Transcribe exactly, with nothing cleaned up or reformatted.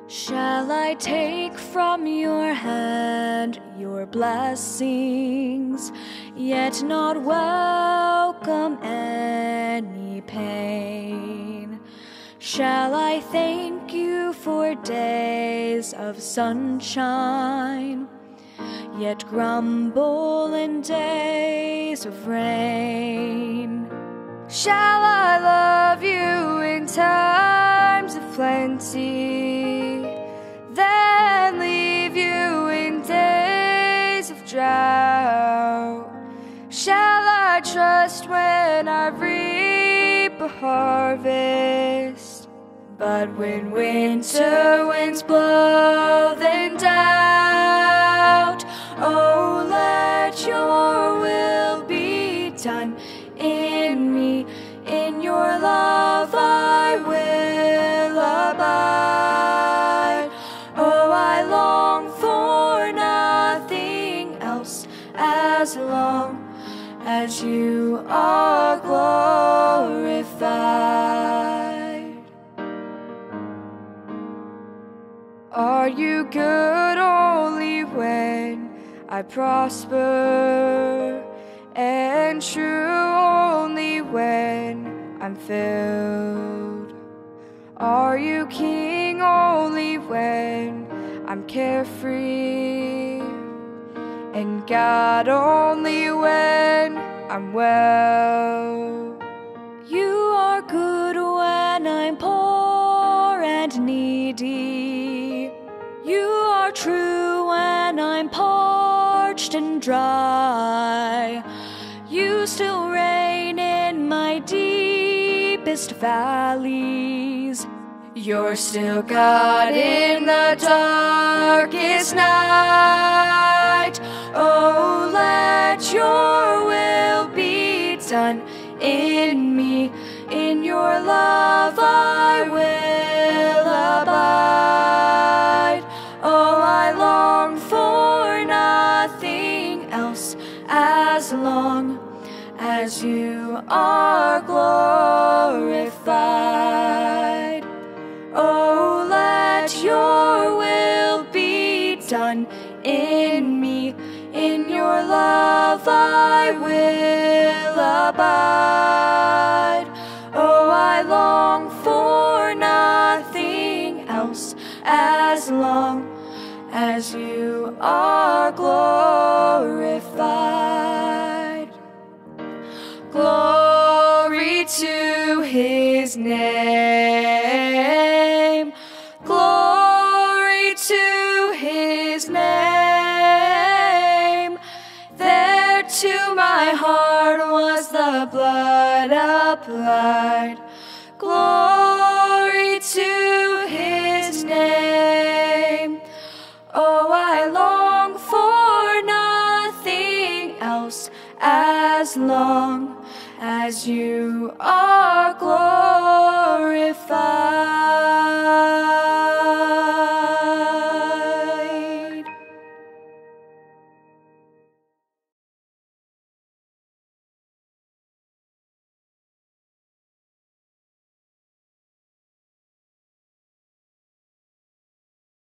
Shall I take from your hand your blessings, yet not welcome any pain? Shall I thank you for days of sunshine, yet grumble in days of rain? Shall I love you in times of plenty, then leave you in days of drought? Shall I trust when I reap a harvest, but when winter winds blow, then doubt? Oh, let your will be done in me, in your love I will abide. Oh, I long for nothing else as long as you are glorified. Are you good only when I prosper, and true only when I'm filled? Are you king only when I'm carefree, and God only when I'm well? You are good when I'm poor and needy. You are true when I'm parched and dry. You still reign in my deepest valleys. You're still God in the darkest night. Oh, let your will be done in me. In your love I will abide. Oh, I long for nothing else as long as you are glorified. Oh, let your will be done in me. In your love I will abide. Oh, I long for nothing else as long as you are glorified. Glory to his name. Glory to his name. There to my heart was the blood applied. Glory to his name. Oh, I long for nothing else as long as you are glorified.